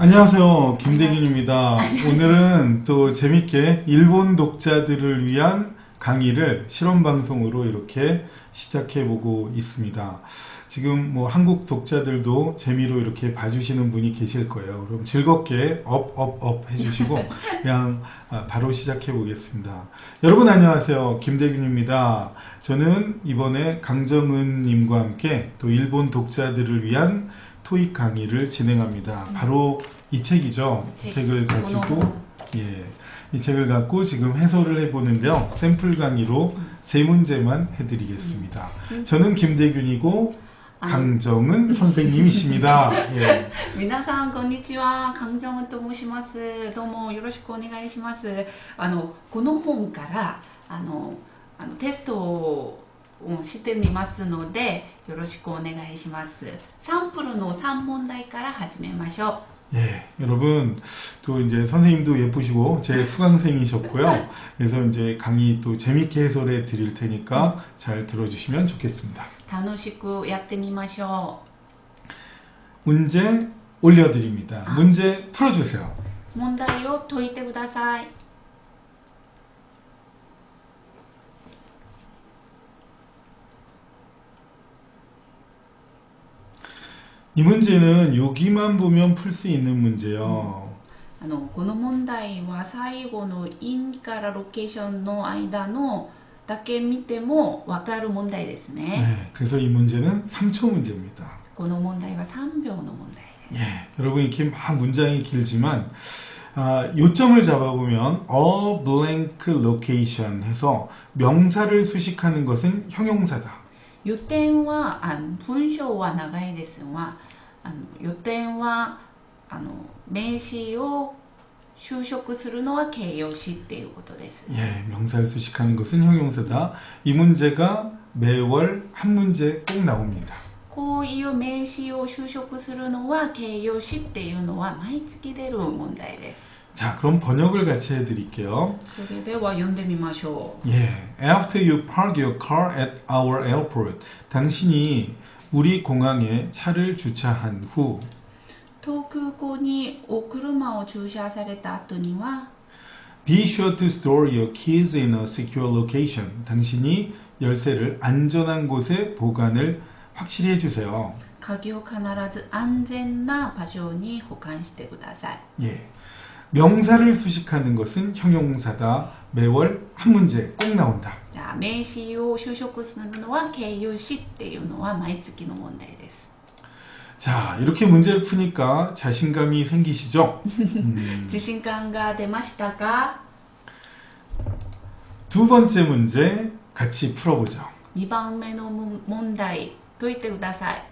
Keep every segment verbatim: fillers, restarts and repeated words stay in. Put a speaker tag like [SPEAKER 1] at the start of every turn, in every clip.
[SPEAKER 1] 안녕하세요. 김대균입니다. 오늘은 또 재밌게 일본 독자들을 위한 강의를 실험방송으로 이렇게 시작해보고 있습니다. 지금 뭐 한국 독자들도 재미로 이렇게 봐주시는 분이 계실 거예요. 그럼 즐겁게 업, 업, 업 해주시고 그냥 바로 시작해보겠습니다. 여러분 안녕하세요. 김대균입니다. 저는 이번에 강정은님과 함께 또 일본 독자들을 위한 토익 강의를 진행합니다. 바로 이 책이죠. 이 책을 가지고 예, 이 책을 갖고 지금 해설을 해보는데요. 샘플 강의로 세 문제만 해드리겠습니다. 저는 김대균이고 강정은 선생님이십니다. 예.
[SPEAKER 2] 皆さんこんにちは、강정은と申します。どうもよろしくお願いします。あのこの本からあのあのテストをしてみますのでよろしくお願いします。サンプルのさん問題から始めましょう。
[SPEAKER 1] 예, 여러분 또 이제 선생님도 예쁘시고 제 수강생이셨고요. 그래서 이제 강의 또 재밌게 해설해 드릴 테니까 잘 들어주시면 좋겠습니다.
[SPEAKER 2] 楽しくやってみましょう。
[SPEAKER 1] 문제 올려드립니다. 아. 문제 풀어주세요.
[SPEAKER 2] 問題を解いてください。
[SPEAKER 1] 이 문제는 여기만 보면 풀 수 있는 문제요.
[SPEAKER 2] あのこの問題は最後の因からロケーションの間のだけ見てもわかる問題ですね。
[SPEAKER 1] 네, 그래서 이 문제는 삼 초 문제입니다.
[SPEAKER 2] この問題はさんびょうの問題です。
[SPEAKER 1] 예, 여러분 이렇게 막 문장이 길지만 아, 요점을 잡아보면 a blank location 해서 명사를 수식하는 것은 형용사다.
[SPEAKER 2] 予点はあの文章は長いですが、あの予点はあの名詞を修飾するのは形容詞っていうことです。
[SPEAKER 1] 예, 명사를 수식하는 것은 형용사다. 이 문제가 매월 한 문제 꼭 나옵니다.
[SPEAKER 2] こういう名詞を修飾するのは形容詞っていうのは毎月出る問題です。
[SPEAKER 1] 자, 그럼 번역을 같이 해드릴게요.
[SPEAKER 2] それでは読んでみましょう。
[SPEAKER 1] 예, after you park your car at our airport, 당신이 우리 공항에 차를 주차한 후,
[SPEAKER 2] 東空港にお車を駐車された後には
[SPEAKER 1] be sure to store your keys in a secure location. 당신이 열쇠를 안전한 곳에 보관을 확실히 해주세요.
[SPEAKER 2] 鍵を必ず安全な場所に保管してください。
[SPEAKER 1] 예, 명사를 수식하는 것은 형용사다. 매월 한 문제 꼭 나온다.
[SPEAKER 2] じゃあ名詞を修飾するのは形容詞っていうのは毎月の問題です。
[SPEAKER 1] 자, 이렇게 문제를 푸니까 자신감이 생기시죠? 음.
[SPEAKER 2] 自信感が出ましたか？
[SPEAKER 1] 두 번째 문제 같이 풀어보죠.
[SPEAKER 2] にばんめの問題解いてください。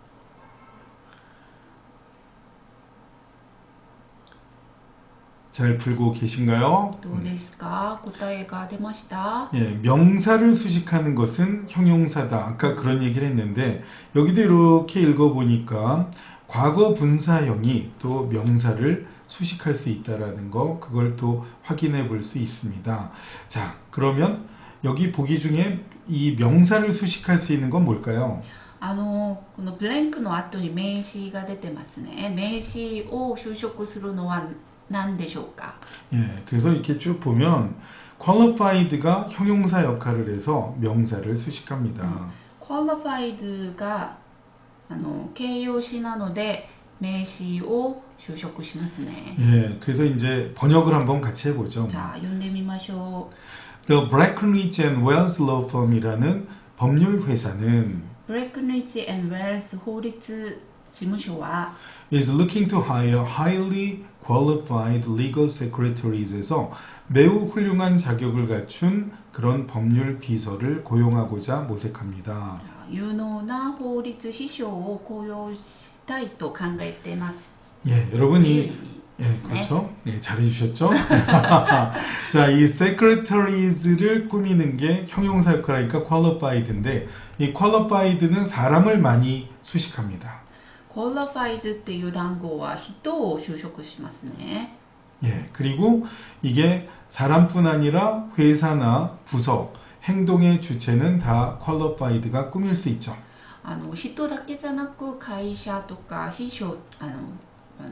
[SPEAKER 1] 잘 풀고 계신가요?
[SPEAKER 2] どうですか？答えが出ました？
[SPEAKER 1] 예, 명사를 수식하는 것은 형용사다. 아까 그런 얘기를 했는데 여기도 이렇게 읽어보니까 과거 분사형이 또 명사를 수식할 수 있다라는 거, 그걸 또 확인해 볼 수 있습니다. 자, 그러면 여기 보기 중에 이 명사를 수식할 수 있는 건 뭘까요?
[SPEAKER 2] あのこのブランクの後に名詞が出てますね。名詞を修飾するのは何でしょうか？
[SPEAKER 1] 예, 그래서 이렇게 쭉 보면 qualified가 형용사 역할을 해서 명사를 수식합니다.
[SPEAKER 2] 음, qualified가 あの形容詞なので名詞を修飾しますね。
[SPEAKER 1] 예, 그래서 이제 번역을 한번 같이 해보죠.
[SPEAKER 2] じゃあ読んでみましょう。
[SPEAKER 1] The Breckenridge and Wells Law Firm이라는 법률 회사는
[SPEAKER 2] Breckenridge and Wells法律事務所は
[SPEAKER 1] is looking to hire highly qualified legal secretaries에서 매우 훌륭한 자격을 갖춘 그런 법률 비서를 고용하고자 모색합니다.
[SPEAKER 2] 有能な法律秘書を雇用したいと考えています。
[SPEAKER 1] 예, 여러분이 예, 그렇죠. 예, 잘해주셨죠? 자, 이 secretaries를 꾸미는 게 형용사 역할이니까 qualified인데 이 qualified는 사람을 많이 수식합니다.
[SPEAKER 2] qualified っていう単語は人を修飾しますね。
[SPEAKER 1] 예, 그리고 이게 사람뿐 아니라 회사나 부서, 행동의 주체는 다 qualified가 꾸밀 수 있죠.
[SPEAKER 2] あの人だけじゃなく会社とか秘書あのあの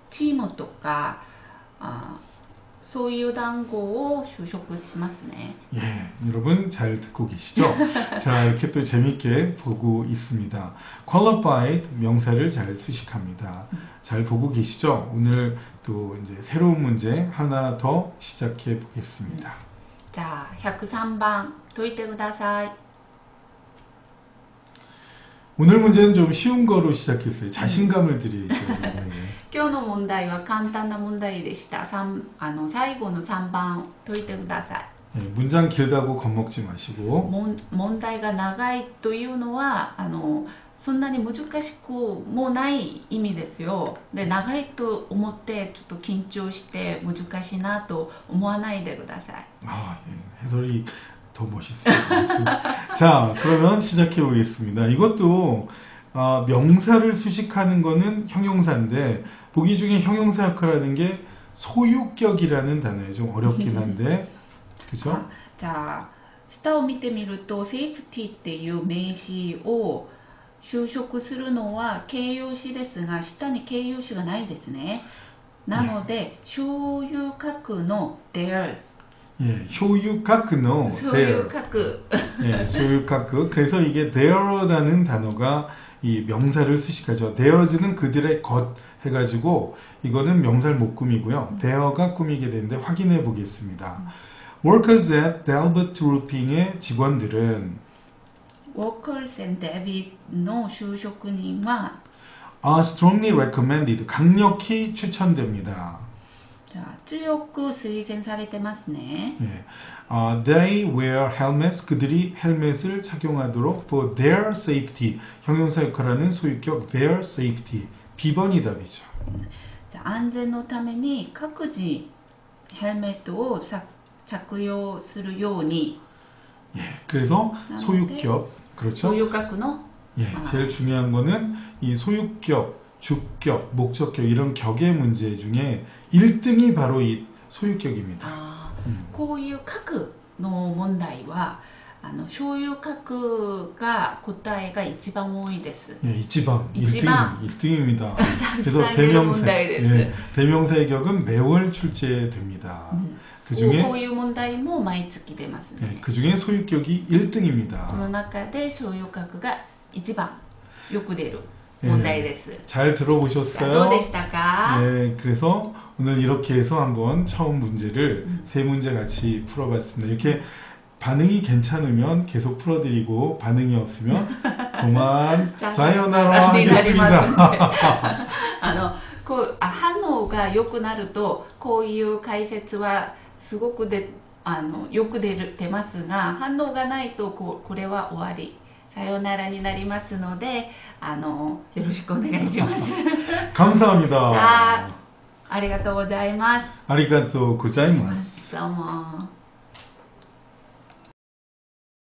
[SPEAKER 2] チームとかあそういう単語を修飾しますね.
[SPEAKER 1] 예, 여러분 잘 듣고 계시죠? 자, 이렇게 또 재밌게 보고 있습니다. qualified 명사를 잘 수식합니다. 잘 보고 계시죠? 오늘 또 이제 새로운 문제 하나 더 시작해 보겠습니다.
[SPEAKER 2] 자, 백삼 번解いてください.
[SPEAKER 1] 오늘 문제는 좀 쉬운 거로 시작했어요. 자신감을 드리죠. 네.
[SPEAKER 2] 今日の問題は簡単な問題でした。三あの最後のさんばん解いてください。
[SPEAKER 1] 네, 문장 길다고 겁먹지 마시고
[SPEAKER 2] もん問題が長いというのはあのそんなに難しくもない意味ですよ。で、長いと思ってちょっと緊張して難しいなと思わないでください。
[SPEAKER 1] 아, 예, 해설이 더 멋있습니다. 지금. 자, 그러면 시작해 보겠습니다. 이것도 어, 명사를 수식하는 거는 형용사인데 보기 중에 형용사 역할을 하는 게 소유격이라는 단어예요. 좀 어렵긴 한데 그죠?
[SPEAKER 2] じゃあ下を見てみるとセーフティっていう名詞を修飾するのは形容詞ですが下に形容詞がないですね。なので所有格の theirs
[SPEAKER 1] 예, 효유카크노
[SPEAKER 2] 소유格
[SPEAKER 1] 예, 소유카크. 그래서 이게 their라는 단어가 이 명사를 수식하죠. theirs는 그들의 것 해가지고 이거는 명사를 못 꾸미고요. their가 꾸미게 되는데 확인해 보겠습니다. Workers at Delbert Roofing의 직원들은
[SPEAKER 2] workers and David의 就職人は
[SPEAKER 1] are strongly recommended. 강력히 추천됩니다.
[SPEAKER 2] じゃあ強く推薦されてますね。
[SPEAKER 1] 예, 어, they wear helmets. 그들이 헬멧을 착용하도록 for their safety. 형용사 역할하는 소유격 their safety. 비번이 답이죠.
[SPEAKER 2] じゃあ安全のために各自ヘルメットをさ着用するように
[SPEAKER 1] 예, 그래서
[SPEAKER 2] 나는데
[SPEAKER 1] 소유격 그렇죠?
[SPEAKER 2] そういう格の
[SPEAKER 1] 예, 제일 중요한 거는 이 소유격, 주격, 목적격 이런 격의 문제 중에 일 등이 바로 이 소유격입니다.
[SPEAKER 2] あー
[SPEAKER 1] 음.
[SPEAKER 2] こういう格の問題はあの所有格が答えが一番多いです。
[SPEAKER 1] 예, 이지방
[SPEAKER 2] 이지방.
[SPEAKER 1] 일 등입니다.
[SPEAKER 2] たく
[SPEAKER 1] 그래서
[SPEAKER 2] さん出る問
[SPEAKER 1] 대명사,
[SPEAKER 2] 題です。
[SPEAKER 1] 예, 대명사의 격은 매월 출제됩니다.
[SPEAKER 2] うん
[SPEAKER 1] 그
[SPEAKER 2] こう
[SPEAKER 1] 중에
[SPEAKER 2] こういう問題も毎月出ます
[SPEAKER 1] 예,
[SPEAKER 2] ね。
[SPEAKER 1] 그 중에 소유격이 일
[SPEAKER 2] その
[SPEAKER 1] 등입니다.
[SPEAKER 2] 中で所有格が一番よく出る問題です。
[SPEAKER 1] 잘
[SPEAKER 2] さあ
[SPEAKER 1] 들어보셨어요?
[SPEAKER 2] どうでしたか？
[SPEAKER 1] 네, 그래서 오늘 이렇게 해서 한번 처음 문제를
[SPEAKER 2] 음.
[SPEAKER 1] 세 문제 같이 풀어봤습니다. 이렇게 반응이 괜찮으면 계속 풀어드리고 반응이 없으면 그만
[SPEAKER 2] 자,
[SPEAKER 1] 사요나라
[SPEAKER 2] になりますね
[SPEAKER 1] 하겠습니다.
[SPEAKER 2] あのこうあ反応が良くなるとこういう解説はすごくであのよく出る出ますが反応がないとこうこれは終わりさよならになりますのであのよろしくお願いします。
[SPEAKER 1] 감사합니다.
[SPEAKER 2] さあありがとうございます。
[SPEAKER 1] 아리가또 고자이마스.
[SPEAKER 2] どうも。